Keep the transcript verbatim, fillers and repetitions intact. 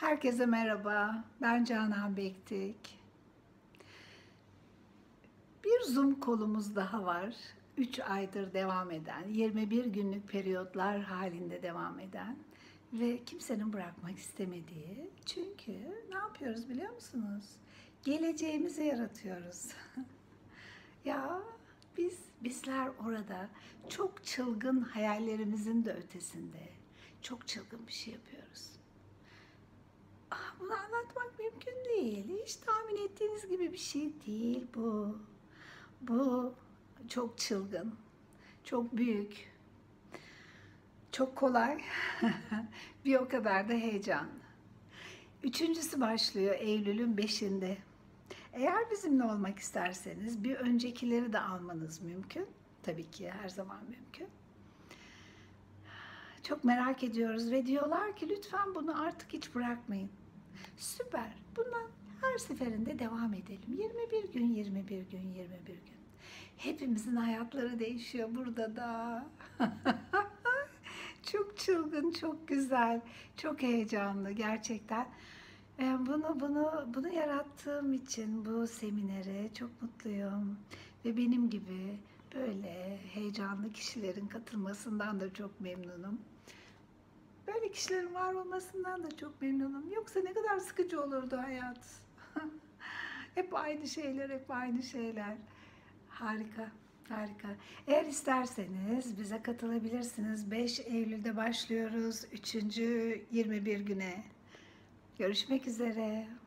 Herkese merhaba, ben Canan Bektik. Bir Zoom kolumuz daha var. üç aydır devam eden, yirmi bir günlük periyotlar halinde devam eden ve kimsenin bırakmak istemediği. Çünkü ne yapıyoruz biliyor musunuz? Geleceğimizi yaratıyoruz. Ya biz, bizler orada çok çılgın hayallerimizin de ötesinde çok çılgın bir şey yapıyoruz. Ah, bunu anlatmak mümkün değil. Hiç tahmin ettiğiniz gibi bir şey değil bu. Bu çok çılgın, çok büyük, çok kolay, bir o kadar da heyecanlı. Üçüncüsü başlıyor Eylül'ün beşinde. Eğer bizimle olmak isterseniz bir öncekileri de almanız mümkün. Tabii ki her zaman mümkün. Çok merak ediyoruz ve diyorlar ki lütfen bunu artık hiç bırakmayın. Süper. Bundan her seferinde devam edelim. yirmi bir gün, yirmi bir gün, yirmi bir gün. Hepimizin hayatları değişiyor burada da. Çok çılgın, çok güzel, çok heyecanlı gerçekten. Ee, Bunu bunu bunu yarattığım için bu seminere çok mutluyum ve benim gibi böyle heyecanlı kişilerin katılmasından da çok memnunum. Böyle kişilerin var olmasından da çok memnunum. Yoksa ne kadar sıkıcı olurdu hayat. Hep aynı şeyler, hep aynı şeyler. Harika, harika. Eğer isterseniz bize katılabilirsiniz. beş Eylül'de başlıyoruz. üçüncü yirmi bir güne. Görüşmek üzere.